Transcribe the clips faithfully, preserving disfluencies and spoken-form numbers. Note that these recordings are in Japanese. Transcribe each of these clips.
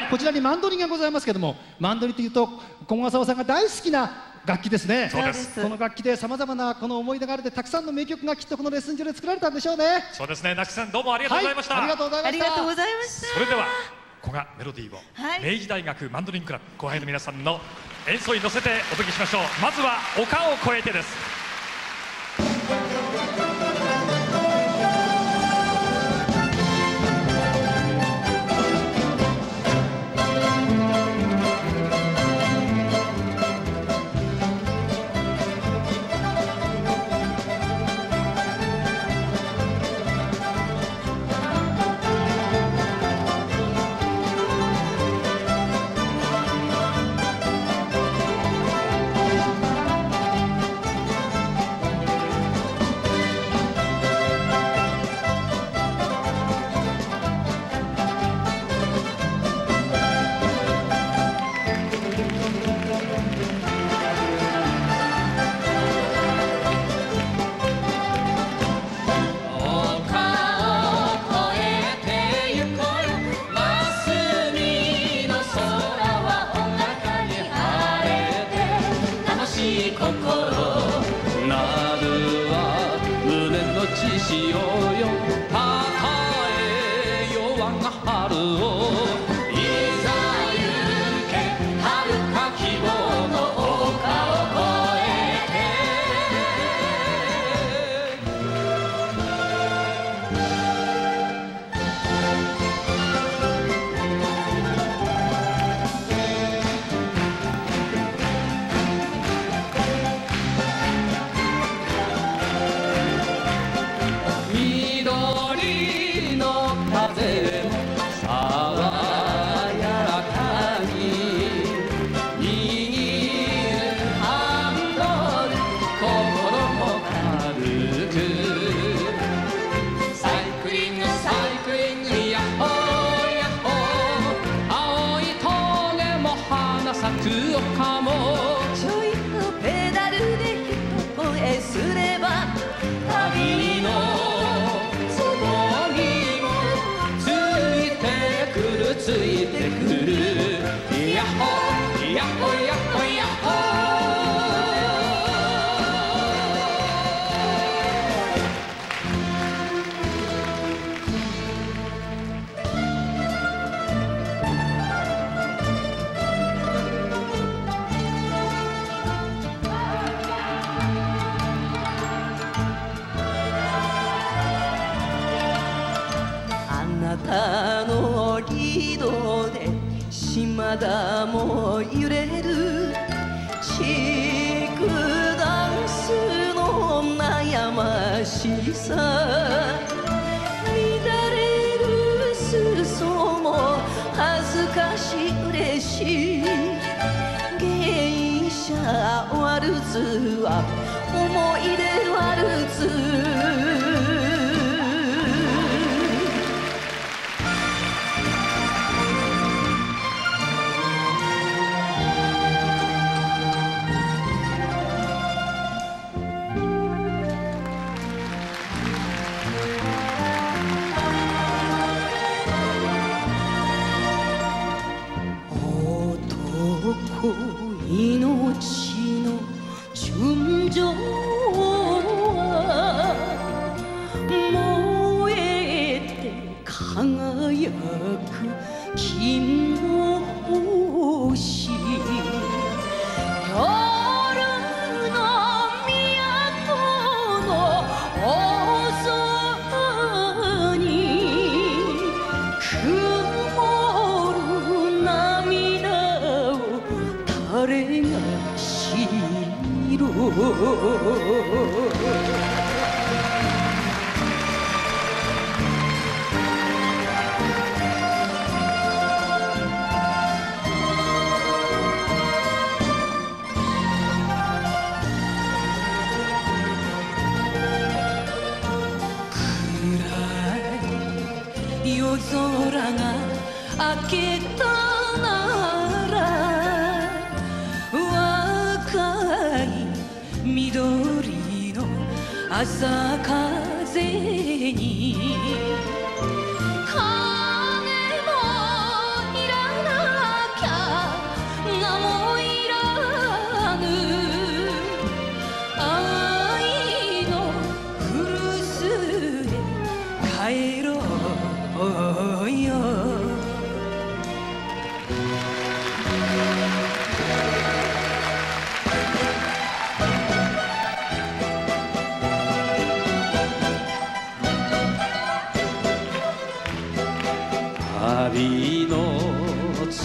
こちらにマンドリンがございますけども、マンドリンというと小川さんが大好きな楽器ですね。 そうです。 この楽器でさまざまなこの思い出があるで、たくさんの名曲がきっとこのレッスン上で作られたんでしょうね。 そうですね。那須さんどうもありがとうございました。 はい、ありがとうございました。 ありがとうございました。 それでは古賀メロディーを、 はい、 明治大学マンドリンクラブ後輩の皆さんの演奏に乗せてお届けしましょう。まずは丘を越えてです。 島田も揺れるチークダンスの悩ましさ、乱れる裾も恥ずかし嬉しい芸者ワルツは思い出ワルツ。命の純情は燃えて輝く金の星、夜の都の大空に曇る涙を誰が知る。暗い夜空が明けたなら若い緑の朝風に金もいらな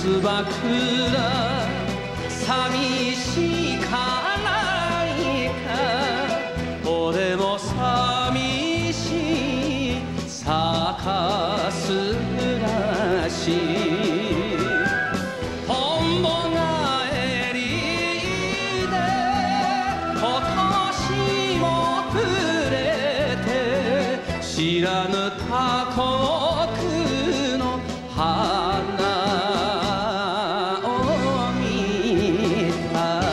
松葉倉寂しかないか俺も寂しい咲かすらしいとんぼ返りで今年も暮れて知らぬ他国の花を見た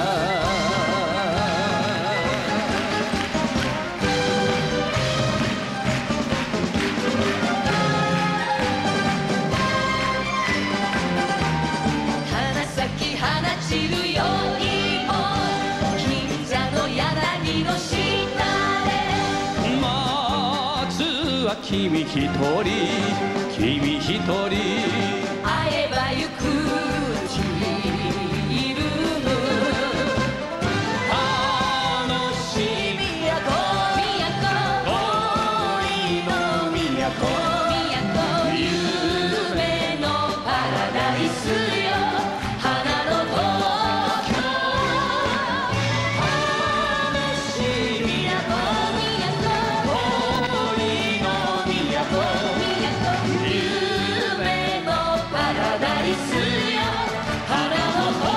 花咲き放ちるよりも銀座の柳の下で松は君一人君一人会えばゆく散る楽しみやこ恋の都夢のパラダイスよ花の東京楽しみやこ恋の都夢のパラダイスよ花の東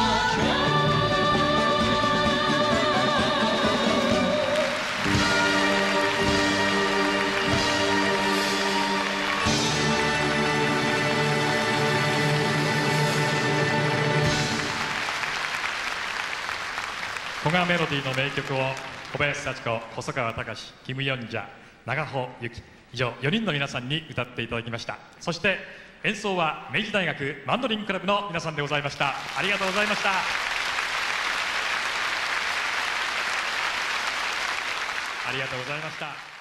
古賀メロディーの名曲を小林幸子、細川たかし、キム・ヨンジャ、長穂由紀以上よにんの皆さんに歌っていただきました。そして演奏は明治大学マンドリンクラブの皆さんでございました。ありがとうございました。ありがとうございました。